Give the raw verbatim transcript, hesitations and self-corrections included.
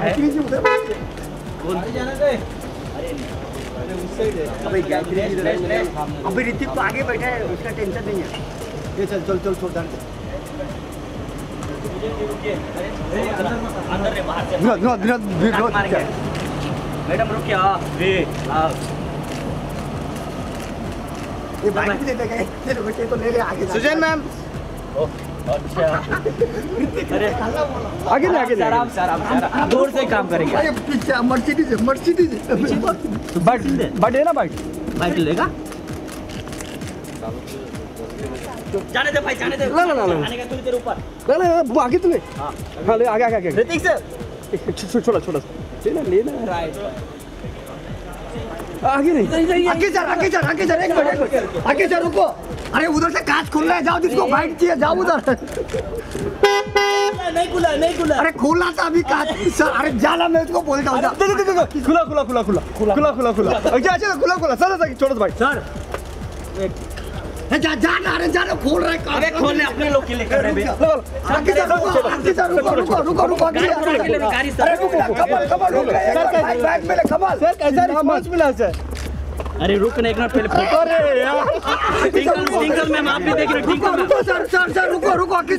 गायत्री जी उधर जाना दे। अबे गायत्री जी अभी ऋतिक तो आगे बैठा है, उसका टेंशन नहीं है। ये चल चल चल छोड़ दे अंदर रे बाहर से विनोद विनोद विनोद विनोद मैडम रुकिए। हाँ हाँ ये बाइक भी दे देगा ये बच्चे तो ले ले आगे सुजैन मैम अच्छा अरे आगे ले आगे ले आराम से आराम से आराम दूर से काम करेंगे। अरे पीछे मर्सिडीज मर्सिडीज बैठ बैठ है ना बैठ बाइक लेगा जाने दे भाई जाने दे। ला ला ला आने का थोड़ी देर ऊपर ला ला वो आगे तू ले हाँ हाँ ले आगे आगे आगे ऋतिक सर छोटा छोटा लेना लेना राइट आगे नहीं आगे चल आगे चल आगे चल एक मिनट आगे चल रुको। अरे उधर से कांच खुल रहा है, जाओ जिसको बाइक चाहिए जाओ उधर। नहीं खुला नहीं खुला। अरे खोला था अभी कांच सर। अरे जाला मैं उसको बोलता हूँ दे दे दे खुला खुला खुला खुला खुला खुला खुला अच्छा अच्छा खुला खुला चलो छोड़ो भाई सर जा जा अरे जा खोल रहा है। अबे खोलने अपने लोग के लिए कर रहे हैं। आगे चल रुको आगे चल रुको रुको रुको रुको आगे गाड़ी अरे सर रुक ना कमल कमल रुक बैग में ले कमल सर कैसा रिस्पांस मिला सर अरे रुक ना एक मिनट पहले अरे यार टिंकल टिंकल मैम आप भी देख रहे हो टिंकल मैम रुको सर सर सर रुको रुको आगे